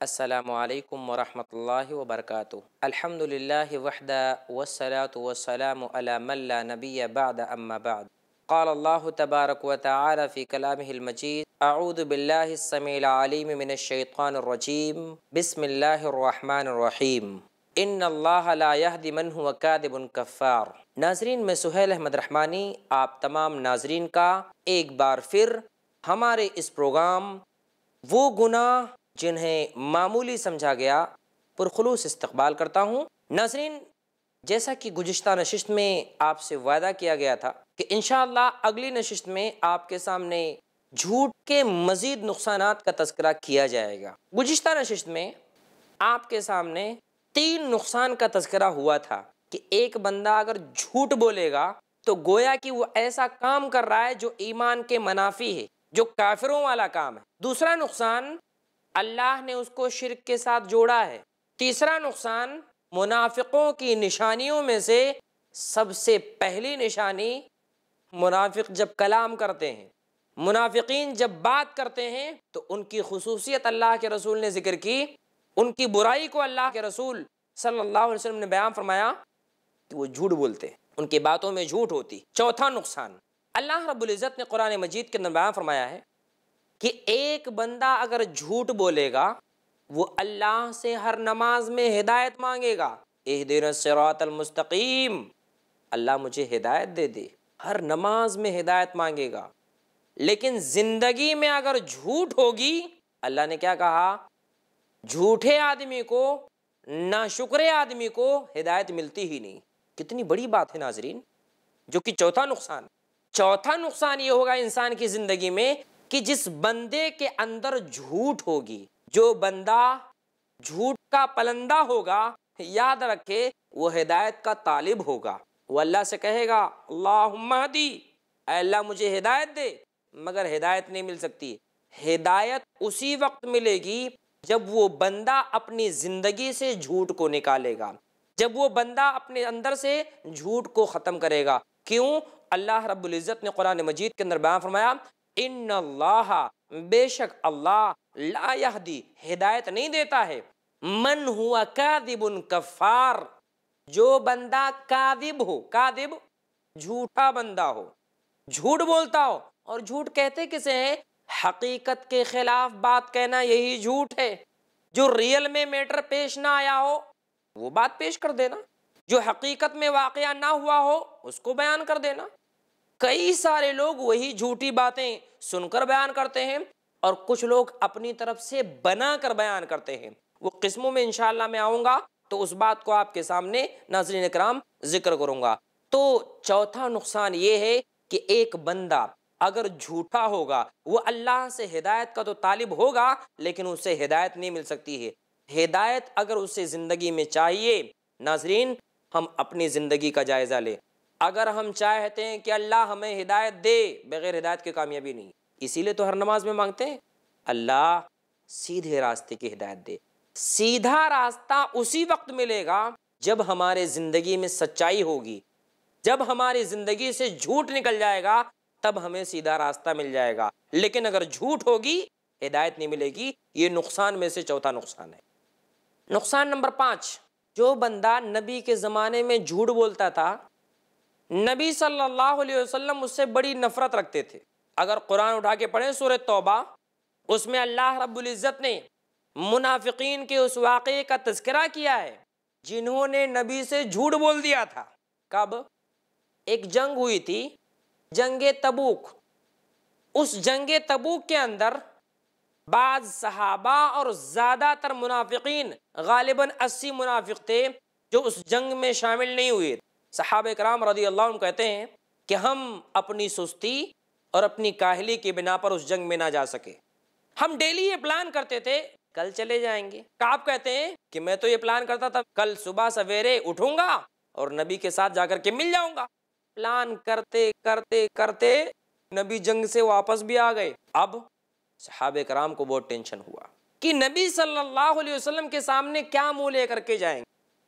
अस्सलामु अलैकुम वरहमतुल्लाहि वबरकातुहू। अल्हम्दुलिल्लाहि वहदा वस्सलातु वस्सलामु अला मन ला नबिय्य बअद अम्मा बअद। क़ाल अल्लाहु तबारक व तआला फ़ी कलामिहिल मजीद अऊज़ु बिल्लाहिस समीइल अलीम मिनश शैतानिर रजीम बिस्मिल्लाहिर रहमानिर रहीम इन्नल्लाहा ला यहदी मन हुवा कादिबुन कफ़्फ़ार। नाज़रीन, मैं सुहैल अहमद रहमानी आप तमाम नाज़रीन का एक बार फिर हमारे इस प्रोग्राम वो गुनाह जिन्हें मामूली समझा गया पुरखुलूस इस्तकबाल करता हूँ। नाज़रीन, जैसा कि गुज़िश्ता नशिस्त में आपसे वादा किया गया था कि इंशाअल्लाह अगली नशिस्त में आपके सामने झूठ के मज़ीद नुकसानात का तज़किरा किया जाएगा। गुज़िश्ता नशिस्त में आपके सामने 3 नुकसान का तज़किरा हुआ था कि एक बंदा अगर झूठ बोलेगा तो गोया कि वो ऐसा काम कर रहा है जो ईमान के मनाफी है, जो काफिरों वाला काम है। दूसरा नुकसान, अल्लाह ने उसको शिर्क के साथ जोड़ा है। तीसरा नुकसान, मुनाफिकों की निशानियों में से सबसे पहली निशानी, मुनाफिक जब कलाम करते हैं, मुनाफिकीन जब बात करते हैं तो उनकी खुसूसियत अल्लाह के रसूल ने जिक्र की, उनकी बुराई को अल्लाह के रसूल सल्लल्लाहु अलैहि वसल्लम ने बयान फरमाया कि वो झूठ बोलते हैं, उनकी बातों में झूठ होती। चौथा नुकसान, अल्लाह रब्बुल इज़्ज़त ने कुरान मजीद के अंदर बयान फरमाया है कि एक बंदा अगर झूठ बोलेगा वो अल्लाह से हर नमाज में हिदायत मांगेगा, इहदिनस सिरातल मुस्तकीम, अल्लाह मुझे हिदायत दे दे, हर नमाज में हिदायत मांगेगा। लेकिन जिंदगी में अगर झूठ होगी, अल्लाह ने क्या कहा, झूठे आदमी को, नाशुक्रे आदमी को हिदायत मिलती ही नहीं। कितनी बड़ी बात है नाजरीन, जो कि चौथा नुकसान ये होगा इंसान की जिंदगी में कि जिस बंदे के अंदर झूठ होगी, जो बंदा झूठ का पलंदा होगा, याद रखे वो हिदायत का तालिब होगा। वो अल्लाह से कहेगा अल्लाहुम्मा हदी, अल्लाह मुझे हिदायत दे, मगर हिदायत नहीं मिल सकती। हिदायत उसी वक्त मिलेगी जब वो बंदा अपनी जिंदगी से झूठ को निकालेगा, जब वो बंदा अपने अंदर से झूठ को ख़त्म करेगा। क्यों? अल्लाह रब्बुल इज़्ज़त ने कुरान मजीद के अंदर बयान फरमाया, इन्नल्लाह, बेशक अल्लाह, ला यहदी, हिदायत नहीं देता है, मन हुआ कादिबुन कफ़्फ़ार, जो बंदा कादिब हो। कादिब झूठा बंदा हो, झूठ बोलता हो। और झूठ कहते किसे हैं? हकीकत के खिलाफ बात कहना, यही झूठ है। जो रियल में मैटर पेश ना आया हो वो बात पेश कर देना, जो हकीकत में वाकया ना हुआ हो उसको बयान कर देना। कई सारे लोग वही झूठी बातें सुनकर बयान करते हैं और कुछ लोग अपनी तरफ से बना कर बयान करते हैं। वो किस्मों में इंशाअल्लाह मैं आऊँगा तो उस बात को आपके सामने नाज़रीन इकराम जिक्र करूँगा। तो चौथा नुकसान ये है कि एक बंदा अगर झूठा होगा, वो अल्लाह से हिदायत का तो तालिब होगा लेकिन उससे हिदायत नहीं मिल सकती है। हिदायत अगर उससे ज़िंदगी में चाहिए, नाज़रीन हम अपनी ज़िंदगी का जायज़ा लें। अगर हम चाहते हैं कि अल्लाह हमें हिदायत दे, बग़ैर हिदायत की कामयाबी नहीं। इसीलिए तो हर नमाज में मांगते हैं, अल्लाह सीधे रास्ते की हिदायत दे। सीधा रास्ता उसी वक्त मिलेगा जब हमारे ज़िंदगी में सच्चाई होगी, जब हमारी ज़िंदगी से झूठ निकल जाएगा तब हमें सीधा रास्ता मिल जाएगा। लेकिन अगर झूठ होगी, हिदायत नहीं मिलेगी। ये नुकसान में से चौथा नुकसान है। नुकसान नंबर 5, जो बंदा नबी के ज़माने में झूठ बोलता था, नबी सल्लल्लाहु अलैहि वसल्लम उससे बड़ी नफरत रखते थे। अगर कुरान उठा के पढ़ें सूरह तौबा, उसमें अल्लाह रब्बुल इज़्ज़त ने मुनाफिकीन के उस वाक़े का तज़किरा किया है जिन्होंने नबी से झूठ बोल दिया था। कब? एक जंग हुई थी, जंगे तबूक। उस जंगे तबूक के अंदर बाज़ सहाबा और ज़्यादातर मुनाफिकीन, गालिबन 80 मुनाफिक थे जो उस जंग में शामिल नहीं हुए। सहाबा कराम रज़ी अल्लाह अन्हुम कहते हैं कि हम अपनी सुस्ती और अपनी काहली की बिना पर उस जंग में ना जा सके। हम डेली ये प्लान करते थे कल चले जाएंगे। काब कहते हैं कि मैं तो ये प्लान करता था कल सुबह सवेरे उठूंगा और नबी के साथ जाकर के मिल जाऊंगा। प्लान करते करते करते नबी जंग से वापस भी आ गए। अब सहाबे कराम को बहुत टेंशन हुआ कि नबी सल्लल्लाहु अलैहि वसल्लम के सामने क्या मुंह लेकर के जाएंगे।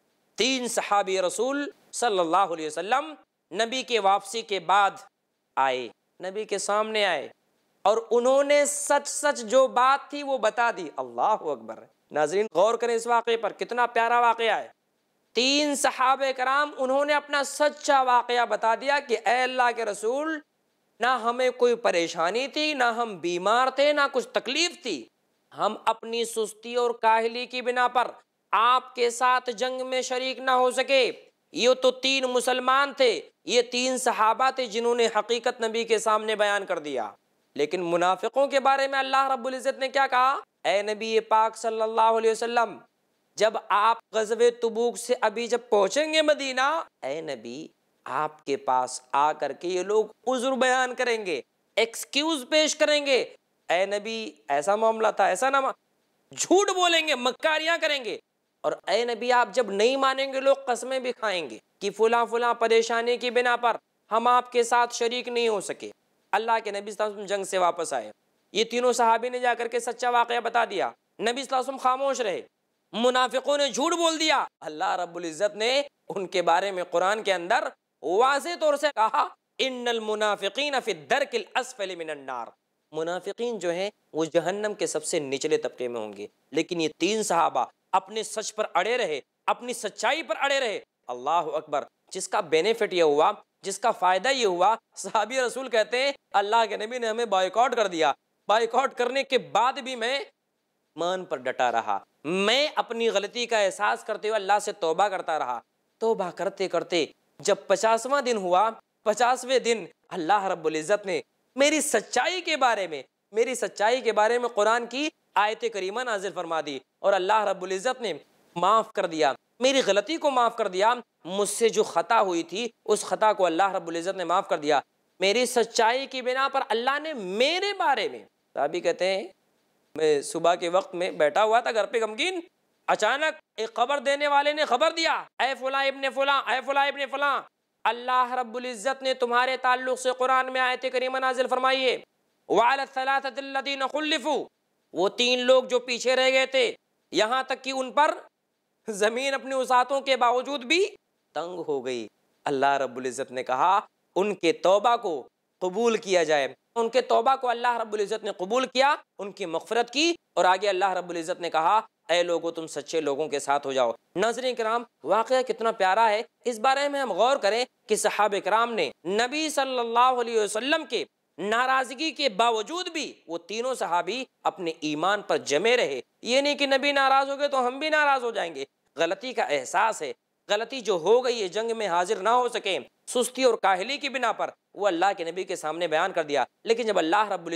3 सहाबी रसूल सल्लल्लाहु अलैहि वसल्लम नबी के वापसी के बाद आए, नबी के सामने आए और उन्होंने सच सच जो बात थी वो बता दी। अल्लाह अकबर। नाज़रीन गौर करें इस वाक़े पर, कितना प्यारा वाक़या है। 3 सहाबे कराम उन्होंने अपना सच्चा वाक़या बता दिया कि ऐ अल्लाह के रसूल, ना हमें कोई परेशानी थी, ना हम बीमार थे, ना कुछ तकलीफ थी, हम अपनी सुस्ती और काहली की बिना पर आपके साथ जंग में शरीक ना हो सके। ये तो 3 मुसलमान थे, ये 3 सहाबा थे जिन्होंने हकीकत नबी के सामने बयान कर दिया। लेकिन मुनाफिकों के बारे में अल्लाह रब्बुल इज़्ज़त ने क्या कहा? ऐ नबी पाक सल्लल्लाहु अलैहि वसल्लम, जब आप ग़ज़वे तबूक से अभी जब पहुंचेंगे मदीना, ऐ नबी आपके पास आकर के ये लोग उज़्र बयान करेंगे, एक्सक्यूज पेश करेंगे। ऐ नबी ऐसा मामला था, ऐसा ना, झूठ बोलेंगे, मक्कारियां करेंगे। और ऐ नबी आप जब नहीं मानेंगे, लोग कसमें भी खाएंगे कि फुला फुला परेशानी की बिना पर हम आपके साथ शरीक नहीं हो सके। अल्लाह के नबी सल्लल्लाहु अलैहि वसल्लम जंग से वापस आए, ये तीनों सहाबी ने जाकर के सच्चा वाक़या बता दिया, नबी सल्लल्लाहु अलैहि वसल्लम खामोश रहे, मुनाफिकों ने झूठ बोल दिया। अल्लाह रब्बुल इज़्ज़त ने उनके बारे में कुरान के अंदर वाज़े तौर से कहा, इन्नल मुनाफिकीन फी दरकिल अस्फली मिनन नार, मुनाफिकीन जो हैं वो जहन्नम के सबसे निचले तबके में होंगे। लेकिन ये 3 सहाबा अपने सच पर अड़े रहे, अपनी सच्चाई पर अड़े रहे। अल्लाह अकबर। जिसका बेनिफिट ये हुआ, जिसका फ़ायदा ये हुआ, सहाबी रसूल कहते हैं अल्लाह के नबी ने हमें बायकॉट कर दिया, बायकॉट करने के बाद भी मैं ईमान पर डटा रहा, मैं अपनी गलती का एहसास करते हुए अल्लाह से तौबा करता रहा। तौबा करते करते जब 50वां दिन हुआ, 50वें दिन अल्लाह रब्बुल इज़्ज़त ने मेरी सच्चाई के बारे में, मेरी सच्चाई के बारे में कुरान की आयत करीमा नाजिल फरमा दी और अल्लाह रब्बुल इज़्ज़त ने माफ़ कर दिया, मेरी गलती को माफ़ कर दिया। मुझसे जो ख़ता हुई थी उस ख़ता को अल्लाह रब्बुल इज़्ज़त ने माफ़ कर दिया। मेरी सच्चाई की बिना पर अल्लाह ने मेरे बारे में, साहबी कहते हैं मैं सुबह के वक्त में बैठा हुआ था घर पे गमगीन, अचानक एक खबर देने वाले ने खबर दिया, ऐ फुला इब्ने फुला, ऐ फुला इब्ने फुला, अल्लाह रब्बुल इज़्ज़त ने तुम्हारे ताल्लुक से कुरान में आयत करीमा नाजिल फरमाई है, वअला सलासतिल लज़ीना खुल्लिफू, वो 3 लोग जो पीछे रह गए थे, यहाँ तक कि उन पर ज़मीन अपनी वसातों के बावजूद भी तंग हो गई। अल्लाह रब्बुल इज़्ज़त ने कहा उनके तौबा को कबूल किया जाए। उनके तौबा को अल्लाह रब्बुल इज़्ज़त ने कबूल किया, उनकी मग़फ़िरत की और आगे अल्लाह रब्बुल इज़्ज़त ने कहा ऐ लोगों तुम सच्चे लोगों के साथ हो जाओ। नाज़रीन किराम, वाक़या कितना प्यारा है, इस बारे में हम गौर करें कि सहाबे किराम ने नबी सल्लल्लाहु अलैहि वसल्लम के नाराज़गी के बावजूद भी वो तीनों सहाबी अपने ईमान पर जमे रहे। ये नहीं कि नबी नाराज़ हो गए तो हम भी नाराज़ हो जाएंगे। गलती का एहसास है, गलती जो हो गई है, जंग में हाजिर ना हो सके, सुस्ती और काहली की बिना पर वो अल्लाह के नबी के सामने बयान कर दिया। लेकिन जब अल्लाह रब्बुल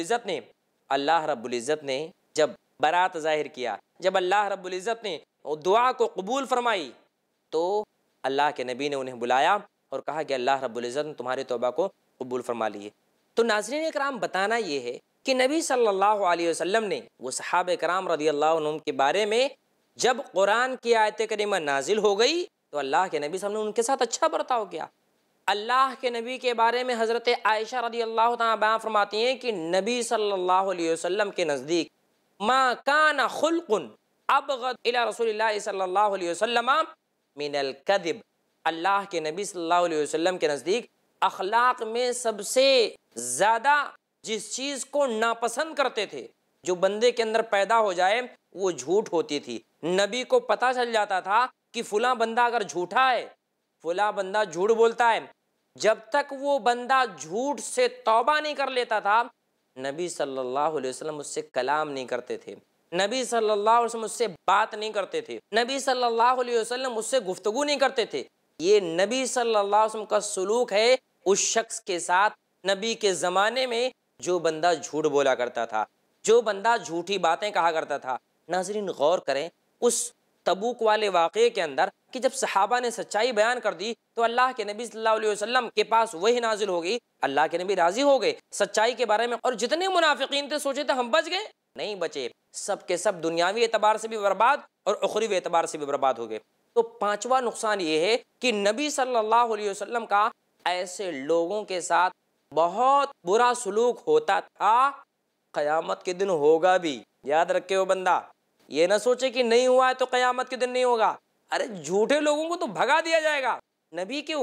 इज़्ज़त ने जब बरात ज़ाहिर किया, जब अल्लाह रब्बुल इज़्ज़त ने दुआ को कबूल फरमाई, तो अल्लाह के नबी ने उन्हें बुलाया और कहा कि अल्लाह रब्बुल इज़्ज़त ने तुम्हारी तौबा को कबूल फरमा लिए। तो नाज़रीन इकराम, बताना ये है कि नबी सल्लल्लाहु अलैहि वसल्लम ने वो सहाबे किराम रज़ियल्लाहु अन्हुम के बारे में जब कुरान की आयत करीमा नाजिल हो गई तो अल्लाह के नबी सामने उनके साथ अच्छा बर्ताव किया। अल्लाह के नबी के बारे में हज़रत आयशा रज़ियल्लाहु तआला बयान फरमाती हैं कि नबी सल्लल्लाहु अलैहि वसल्लम के नज़दीक मा काना खुल्कुन अबगद इला रसूलिल्लाह सल्लल्लाहु अलैहि वसल्लम मिनल कदिब, अल्लाह के नबी सल्लल्लाहु अलैहि वसल्लम के नज़दीक अखलाक में सबसे ज़्यादा जिस चीज़ को नापसंद करते थे, जो बंदे के अंदर पैदा हो जाए, वो झूठ होती थी। नबी को पता चल जाता था कि फुला बंदा अगर झूठा है, फुला बंदा झूठ बोलता है, जब तक वो बंदा झूठ से तौबा नहीं कर लेता था, नबी सल्लल्लाहु अलैहि वसल्लम उससे कलाम नहीं करते थे, नबी सल्लल्लाहु अलैहि वसल्लम उससे बात नहीं करते थे, नबी सल्लल्लाहु अलैहि वसल्लम उससे गुफ्तगू नहीं करते थे। ये नबी सल्लल्लाहु अलैहि वसल्लम का सलूक है उस शख्स के साथ नबी के ज़माने में जो बंदा झूठ बोला करता था, जो बंदा झूठी बातें कहा करता था। नाज़रीन गौर करें उस तबूक वाले वाक़े के अंदर कि जब सहाबा ने सच्चाई बयान कर दी तो अल्लाह के नबी सल्लल्लाहु अलैहि वसल्लम के पास वही नाजिल हो गई, अल्लाह के नबी राज़ी हो गए सच्चाई के बारे में। और जितने मुनाफिकीन थे सोचे थे हम बच गए, नहीं बचे, सब के सब दुनियावी एतबार से भी बर्बाद और उखरवी एतबार से भी बर्बाद हो गए। तो 5वां नुकसान ये है कि नबी सल्लल्लाहु अलैहि वसल्लम का ऐसे लोगों के साथ बहुत बुरा सलूक होता था, क़यामत के दिन होगा भी। याद रखे हो बंदा, ये ना सोचे कि नहीं हुआ है तो क़यामत के दिन नहीं होगा। अरे झूठे लोगों को तो भगा दिया जाएगा। नबी के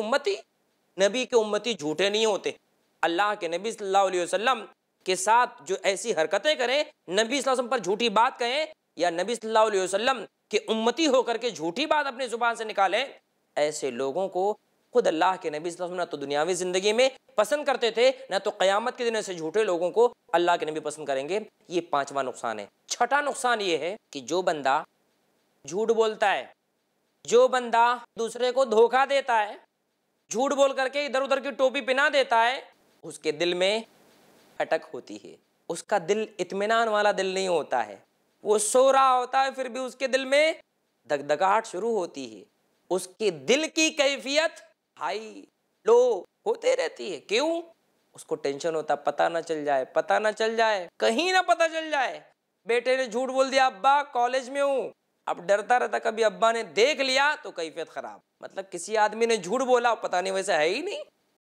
उम्मती झूठे नहीं होते। अल्लाह के नबी सल्लल्लाहु अलैहि वसल्लम के साथ जो ऐसी हरकतें करें, नबी सल्लल्लाहु अलैहि वसल्लम पर झूठी बात कहें, या नबी सल्लल्लाहु अलैहि वसल्लम के उम्मती होकर के झूठी बात अपनी जुबान से निकालें, ऐसे लोगों को खुद अल्लाह के नबी सल्लल्लाहु अलैहि वसल्लम ना तो दुनियावी जिंदगी में पसंद करते थे, ना तो क़यामत के दिन ऐसे झूठे लोगों को अल्लाह के नबी पसंद करेंगे। ये पांचवा नुकसान है। छठा नुकसान ये है कि जो बंदा झूठ बोलता है, जो बंदा दूसरे को धोखा देता है, झूठ बोल करके इधर उधर की टोपी पहना देता है, उसके दिल में अटक होती है। उसका दिल इत्मीनान वाला दिल नहीं होता है। वो सो रहा होता है फिर भी उसके दिल में धकधकाहट शुरू होती है। उसके दिल की कैफियत हाई लो होते रहती है। क्यों? उसको टेंशन होता, पता ना चल जाए, पता ना चल जाए, कहीं ना पता चल जाए। बेटे ने झूठ बोल दिया, अब्बा कॉलेज में हूं। अब डरता रहता कभी अब्बा ने देख लिया तो कैफियत खराब। मतलब किसी आदमी ने झूठ बोला, पता नहीं वैसा है ही नहीं।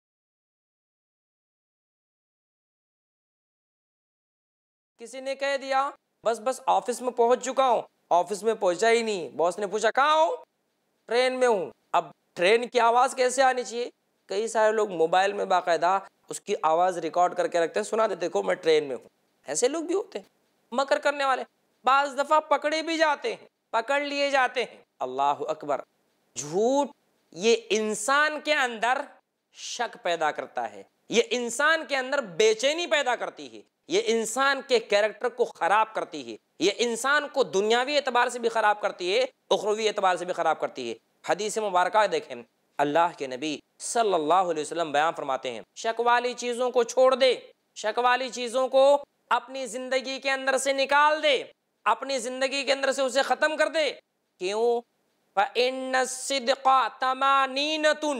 किसी ने कह दिया बस बस ऑफिस में पहुंच चुका हूं, ऑफिस में पहुंचा ही नहीं। बॉस ने पूछा कहाँ हो? ट्रेन में हूं। अब ट्रेन की आवाज कैसे आनी चाहिए? कई सारे लोग मोबाइल में बाकायदा उसकी आवाज रिकॉर्ड करके रखते हैं, सुना देते देखो मैं ट्रेन में हूं। ऐसे लोग भी होते हैं मकर करने वाले। बाज दफा पकड़े भी जाते हैं, पकड़ लिए जाते हैं। अल्लाह अकबर। झूठ ये इंसान के अंदर शक पैदा करता है, ये इंसान के अंदर बेचैनी पैदा करती है, ये इंसान के कैरेक्टर को खराब करती है, ये इंसान को दुनियावी एतबार से भी खराब करती है, उखरवी एतबार से भी खराब करती है। हदीस मुबारक देखें, अल्लाह के नबी सल्लल्लाहु अलैहि वसल्लम बयान फरमाते हैं, शक वाली चीजों को छोड़ दे, शक वाली चीजों को अपनी जिंदगी के अंदर से निकाल दे, अपनी जिंदगी के अंदर से उसे खत्म कर दे। क्यों? फ़इन्न सिद्क़ा तमानीनतुन,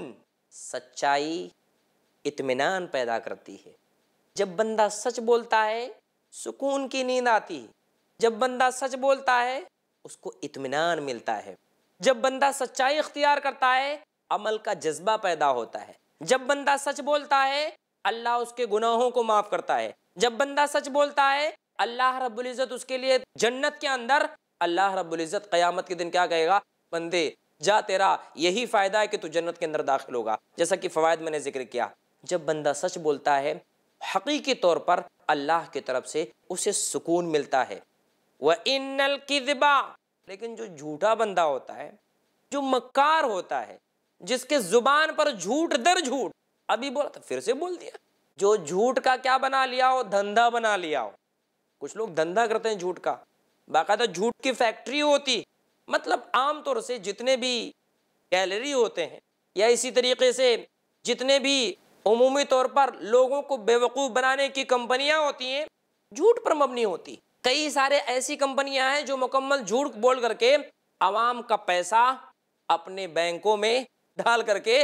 सच्चाई इत्मीनान पैदा करती है। जब बंदा सच बोलता है सुकून की नींद आती है। जब बंदा सच बोलता है उसको इत्मीनान मिलता है। जब बंदा सच्चाई इख्तियार करता है अमल का जज्बा पैदा होता है। जब बंदा सच बोलता है अल्लाह उसके गुनाहों को माफ करता है। जब बंदा सच बोलता है अल्लाह रब्बुल इज़्ज़त उसके लिए जन्नत के अंदर, अल्लाह रब्बुल इज़्ज़त क़यामत के दिन क्या कहेगा, बंदे जा तेरा यही फ़ायदा है कि तू जन्नत के अंदर दाखिल होगा, जैसा कि फ़वाइद मैंने जिक्र किया। जब बंदा सच बोलता है हकीकी तौर पर अल्लाह की तरफ से उसे सुकून मिलता है। व इन्नल किज़बा, लेकिन जो झूठा बंदा होता है, जो मक्कार होता है, जिसके जुबान पर झूठ दर झूठ, अभी बोला तो फिर से बोल दिया, जो झूठ का क्या बना लिया हो, धंधा बना लिया हो। कुछ लोग धंधा करते हैं झूठ का, बाकायदा झूठ की फैक्ट्री होती। मतलब आमतौर से जितने भी गैलरी होते हैं या इसी तरीके से जितने भी उमूमी तौर पर लोगों को बेवकूफ़ बनाने की कंपनियां होती हैं, झूठ पर मबनी होती। कई सारे ऐसी कंपनियां हैं जो मुकम्मल झूठ बोल करके आवाम का पैसा अपने बैंकों में डाल करके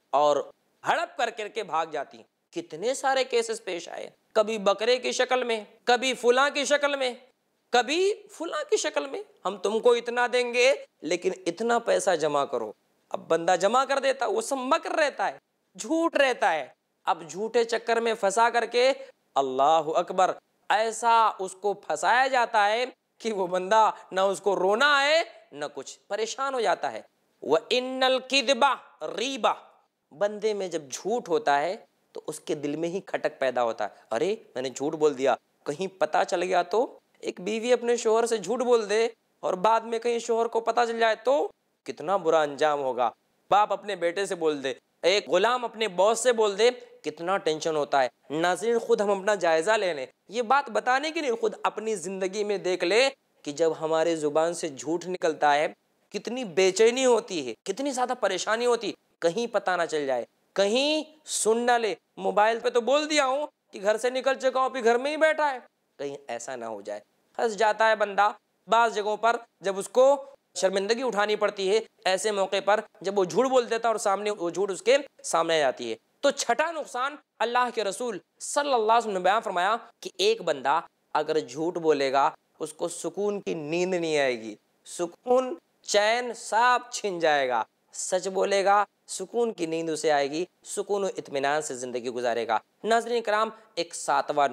और हड़प करके भाग जाती। कितने सारे केसेस पेश आए, कभी बकरे की शक्ल में, कभी फुला की शक्ल में, कभी फुला की शक्ल में, हम तुमको इतना देंगे लेकिन इतना पैसा जमा करो। अब बंदा जमा कर देता, वो सब मकर रहता है, झूठ रहता है। अब झूठे चक्कर में फंसा करके अल्लाह अकबर ऐसा उसको फंसाया जाता है कि वो बंदा ना उसको रोना आए ना कुछ, परेशान हो जाता है। व इन्नल किदबा रीबा, बंदे में जब झूठ होता है तो उसके दिल में ही खटक पैदा होता है, अरे मैंने झूठ बोल दिया, कहीं पता चल गया तो। एक बीवी अपने शोहर से झूठ बोल दे और बाद में कहीं शोहर को पता चल जाए तो कितना बुरा अंजाम होगा। बाप अपने बेटे से बोल दे, एक गुलाम अपने बॉस से बोल दे, कितना टेंशन होता है। नाज़रीन, खुद हम अपना जायजा ले लें, ये बात बताने के लिए खुद अपनी जिंदगी में देख ले कि जब हमारे जुबान से झूठ निकलता है कितनी बेचैनी होती है, कितनी ज्यादा परेशानी होती। कहीं पता ना चल जाए, कहीं सुन ना ले, मोबाइल पे तो बोल दिया हूं कि घर से निकल चुका हूं, घर में ही बैठा है, कहीं ऐसा ना हो जाए। फंस जाता है बंदा बाज़ जगहों पर, जब उसको शर्मिंदगी उठानी पड़ती है ऐसे मौके पर, जब वो झूठ बोल देता है और सामने वो झूठ उसके सामने आ जाती है। तो छठा नुकसान अल्लाह के रसूल सल्लल्लाहु अलैहि वसल्लम ने बयान फरमाया कि एक बंदा अगर झूठ बोलेगा उसको सुकून की नींद नहीं आएगी, सुकून चैन सब छिन जाएगा। सच बोलेगा सुकून की नींद उसे आएगी, सुकून और इत्मीनान से जिंदगी गुजारेगा। नाज़रीन कराम, एक सातवां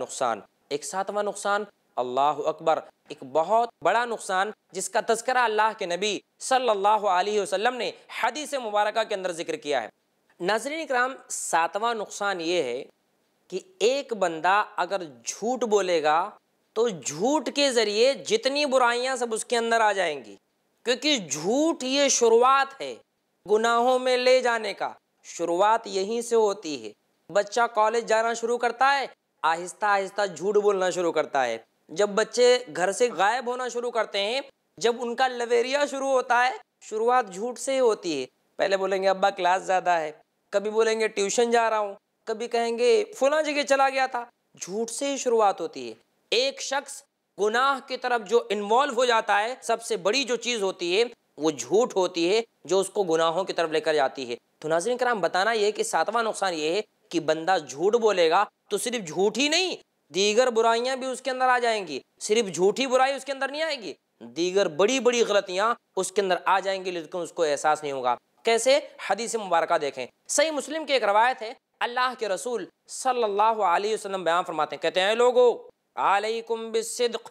नुकसान, अल्लाह अकबर, एक बहुत बड़ा नुकसान जिसका तज़किरा अल्लाह के नबी सल्लल्लाहु अलैहि वसल्लम ने हदीस मुबारका के अंदर जिक्र किया है। नाज़रीन कराम, सातवां नुकसान ये है कि एक बंदा अगर झूठ बोलेगा तो झूठ के ज़रिए जितनी बुराइयां सब उसके अंदर आ जाएंगी, क्योंकि झूठ ये शुरुआत है गुनाहों में ले जाने का। शुरुआत यहीं से होती है। बच्चा कॉलेज जाना शुरू करता है, आहिस्ता आहिस्ता झूठ बोलना शुरू करता है। जब बच्चे घर से गायब होना शुरू करते हैं, जब उनका लवेरिया शुरू होता है, शुरुआत झूठ से ही होती है। पहले बोलेंगे अब्बा क्लास ज़्यादा है, कभी बोलेंगे ट्यूशन जा रहा हूँ, कभी कहेंगे फलां जगह चला गया था। झूठ से ही शुरुआत होती है। एक शख्स गुनाह की तरफ जो इन्वॉल्व हो जाता है, सबसे बड़ी जो चीज़ होती है वो झूठ होती है, जो उसको गुनाहों की तरफ लेकर जाती है। तो नाज़रीन कराम, बताना यह कि सातवां नुकसान ये है कि बंदा झूठ बोलेगा तो सिर्फ झूठ ही नहीं, दीगर बुराइयां भी उसके अंदर आ जाएंगी। सिर्फ झूठी बुराई उसके अंदर नहीं आएगी, दीगर बड़ी बड़ी गलतियां उसके अंदर आ जाएंगी, लेकिन उसको एहसास नहीं होगा। कैसे? हदीस मुबारक देखें। सही मुस्लिम की एक रवायत है, अल्लाह के रसूल सल्लल्लाहु अलैहि वसल्लम बयान फरमाते हैं, कहते हैं लोगो अलैकुम बिस्सिद्क़,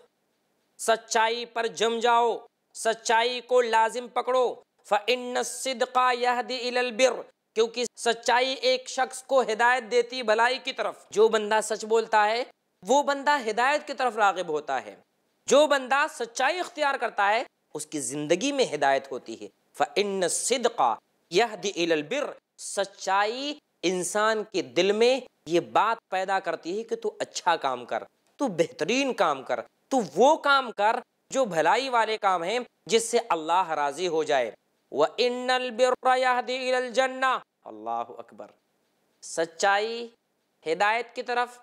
सच्चाई पर जम जाओ, सच्चाई को लाजिम पकड़ो। फ़इन्न सिद्क़ा यहदी इलल बिर, क्योंकि सच्चाई एक शख्स को हिदायत देती भलाई की तरफ। जो बंदा सच बोलता है वो बंदा हिदायत की तरफ राग़िब होता है। जो बंदा सच्चाई इख्तियार करता है उसकी ज़िंदगी में हिदायत होती है। फ़इन्न सिद्क़ा यहदी इलल बिर, सच्चाई इंसान के दिल में ये बात पैदा करती है कि तू अच्छा काम कर, तू बेहतरीन काम कर, तू वो काम कर जो भलाई वाले काम हैं, जिससे अल्लाह राजी हो जाए। व इन्नल बिर्रा यहदी इलल जन्ना, अल्लाहु अकबर। सच्चाई हिदायत की तरफ,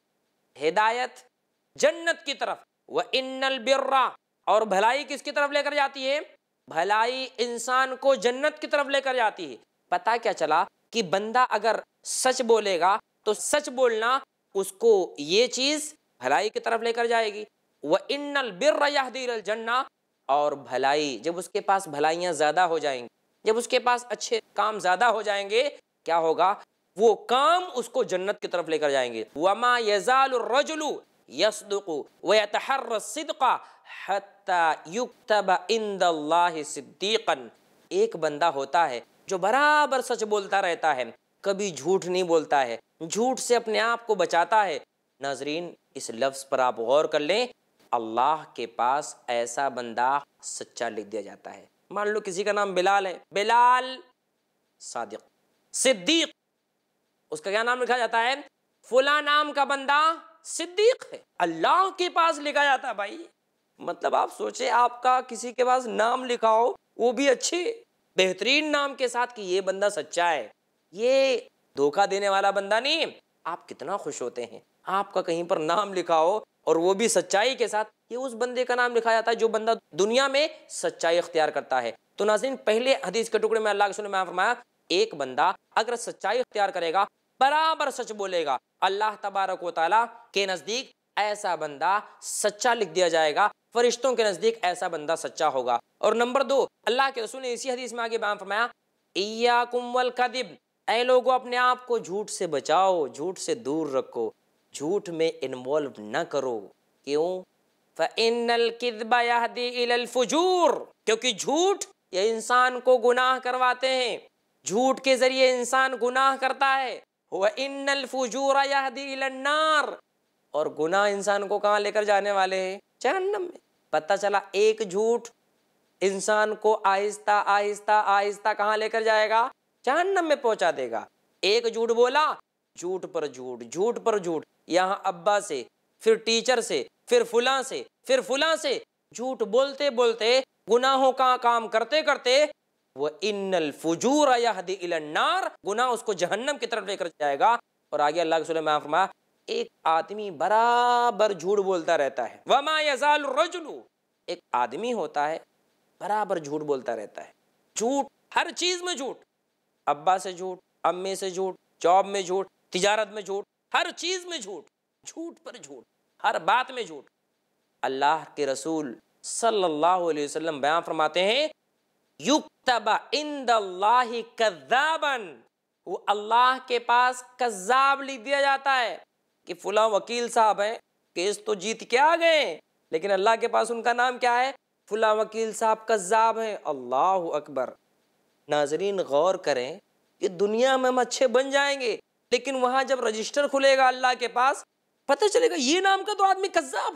हिदायत जन्नत की तरफ। व इन्नल बिर्रा, और भलाई किसकी तरफ लेकर जाती है? भलाई इंसान को जन्नत की तरफ लेकर जाती है। पता क्या चला कि बंदा अगर सच बोलेगा तो सच बोलना उसको ये चीज़ भलाई की तरफ लेकर जाएगी। व इन्नल बिर्रा यहदी इलल जन्ना, और भलाई, जब उसके पास भलाइयाँ ज़्यादा हो जाएंगी, जब उसके पास अच्छे काम ज़्यादा हो जाएंगे, क्या होगा? वो काम उसको जन्नत की तरफ लेकर जाएंगे। वमा यज़ालु रजुलु यस्दुक़ु व यतहर्रा सिद्क़ा हत्ता युक्तब इंदल्लाहि सिद्दीक़न। एक बंदा होता है जो बराबर सच बोलता रहता है, कभी झूठ नहीं बोलता है, झूठ से अपने आप को बचाता है। नाजरीन, इस लफ्ज़ पर आप गौर कर लें, अल्लाह के पास ऐसा बंदा सच्चा लिख दिया जाता है। मान लो किसी का नाम बिलाल है, बिलाल सादिक, सिद्दीक, उसका क्या नाम लिखा जाता है? फुला नाम का बंदा सिद्दीक है, अल्लाह के पास लिखा जाता है। भाई मतलब आप सोचे, आपका किसी के पास नाम लिखा हो, वो भी अच्छे बेहतरीन नाम के साथ, कि ये बंदा सच्चा है, ये धोखा देने वाला बंदा नहीं। आप कितना खुश होते हैं आपका कहीं पर नाम लिखा हो और वो भी सच्चाई के साथ। ये उस बंदे का नाम लिखा जाता है जो बंदा दुनिया में सच्चाई इख्तियार करता है। तो नाज़रीन, पहले हदीस के टुकड़े में अल्लाह के रसूल ने फरमाया, एक बंदा अगर सच्चाई इख्तियार करेगा, बराबर सच बोलेगा, अल्लाह तबारक व तआला के नज़दीक ऐसा बंदा सच्चा लिख दिया जाएगा, फरिश्तों के नज़दीक ऐसा बंदा सच्चा होगा। और नंबर 2, अल्लाह के रसूल ने इसी हदीस में आगे बयान फरमाया, इय्याकुम वल कदिब, ऐ लोगों अपने आप को झूठ से बचाओ, झूठ से दूर रखो, झूठ में इन्वॉल्व न करो। क्यों? फ़इन्नल किज़्बा यहदी इलल फुजूर, क्योंकि झूठ ये इंसान को गुनाह करवाते हैं, झूठ के जरिए इंसान गुनाह करता है। व इन्नल फुजूरा यहदी इलन नार, और गुनाह इंसान को कहाँ लेकर जाने वाले हैं? जहन्नम में। पता चला एक झूठ इंसान को आहिस्ता आहिस्ता आहिस्ता कहाँ लेकर जाएगा? जहन्नम में पहुंचा देगा। एक झूठ बोला, झूठ पर झूठ, झूठ पर झूठ, यहाँ अब्बा से, फिर टीचर से, फिर फुला से, फिर फुला से, झूठ बोलते बोलते, गुनाहों का काम करते करते, वो इन्नल फुजूर यहदी इलन नार, गुनाह उसको जहन्नम की तरफ लेकर जाएगा। और आगे अल्लाह के रसूल ने फरमाया, एक आदमी बराबर झूठ बोलता रहता है। वमा यज़ालु रजुलु, एक आदमी होता है बराबर झूठ बोलता रहता है। झूठ, हर चीज में झूठ, अब्बा से झूठ, अम्मी से झूठ, जॉब में झूठ, तिजारत में झूठ, हर चीज में झूठ, झूठ पर झूठ, हर बात में झूठ। अल्लाह के रसूल सल्लल्लाहु अलैहि वसल्लम बयान फरमाते हैं, युक्तबा इंदल्लाहि कज़्ज़ाबन, वो अल्लाह के पास कज़्ज़ाब लिख दिया जाता है कि फुला वकील साहब हैं, केस तो जीत के आ गए, लेकिन अल्लाह के पास उनका नाम क्या है? फुला वकील साहब कज़्ज़ाब हैं। अल्लाहु अकबर। नाजरीन गौर करें कि दुनिया में हम अच्छे बन जाएंगे, लेकिन वहां जब रजिस्टर खुलेगा अल्लाह के पास, पता चलेगा ये नाम का तो आदमी कज़्ज़ाब है।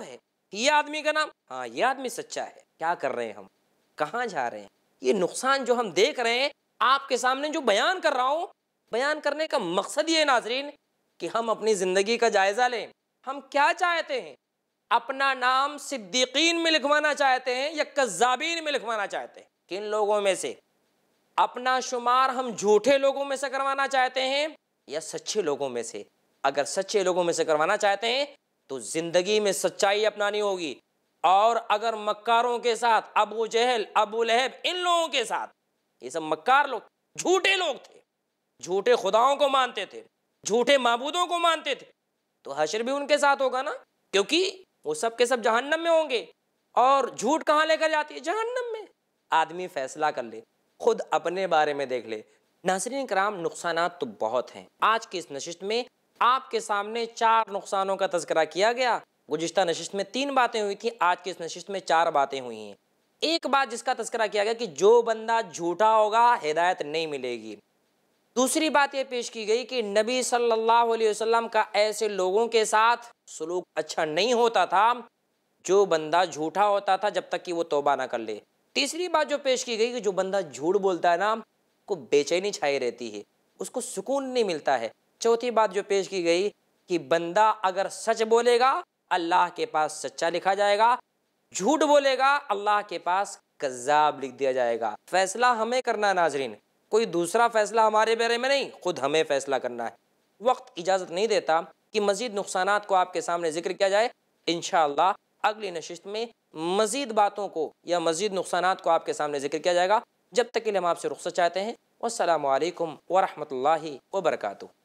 ये आदमी का नाम, हाँ ये आदमी सच्चा है। क्या कर रहे हैं हम, कहाँ जा रहे हैं? ये नुकसान जो हम देख रहे हैं आपके सामने जो बयान कर रहा हूँ, बयान करने का मकसद ये है नाजरीन कि हम अपनी ज़िंदगी का जायज़ा लें। हम क्या चाहते हैं? अपना नाम सिद्दीकीन में लिखवाना चाहते हैं या कज़्ज़ाबीन में लिखवाना चाहते हैं? किन लोगों में से? अपना शुमार हम झूठे लोगों में से करवाना चाहते हैं या सच्चे लोगों में से? अगर सच्चे लोगों में से करवाना चाहते हैं तो ज़िंदगी में सच्चाई अपनानी होगी। और अगर मक्कारों के साथ, अबू जहल, अबू लहब, इन लोगों के साथ, ये सब मक्कार लोग, झूठे लोग थे, झूठे खुदाओं को मानते थे, झूठे माबूदों को मानते थे, तो हश्र भी उनके साथ होगा ना, क्योंकि वो सब के सब जहन्नम में होंगे। और झूठ कहाँ लेकर जाती है? जहन्नम में। आदमी फैसला कर ले, खुद अपने बारे में देख ले। नाज़रीन कराम, नुकसानात तो बहुत हैं। आज की इस नशिस्त में आपके सामने 4 नुकसानों का तज़किरा किया गया। गुज़िश्ता नशिस्त में 3 बातें हुई थी, आज की इस नशिस्त में 4 बातें हुई हैं। एक बात जिसका तज़किरा किया गया कि जो बंदा झूठा होगा हिदायत नहीं मिलेगी। दूसरी बात ये पेश की गई कि नबी सल्लल्लाहु अलैहि वसल्लम का ऐसे लोगों के साथ सलूक अच्छा नहीं होता था जो बंदा झूठा होता था जब तक कि वो तौबा ना कर ले। तीसरी बात जो पेश की गई कि जो बंदा झूठ बोलता है ना, को बेचैनी छाई रहती है, उसको सुकून नहीं मिलता है। चौथी बात जो पेश की गई कि बंदा अगर सच बोलेगा अल्लाह के पास सच्चा लिखा जाएगा, झूठ बोलेगा अल्लाह के पास कज़्ज़ाब लिख दिया जाएगा। फैसला हमें करना है नाजरीन, कोई दूसरा फैसला हमारे बारे में नहीं, खुद हमें फैसला करना है। वक्त इजाज़त नहीं देता कि मज़ीद नुकसानात को आपके सामने जिक्र किया जाए। इंशाअल्लाह अगली नशिस्त में मज़ीद बातों को या मज़ीद नुकसानात को आपके सामने जिक्र किया जाएगा। जब तक के लिए हम आपसे रुख़्सत चाहते हैं। वस्सलामु अलैकुम व रहमतुल्लाहि व बरकातुहू।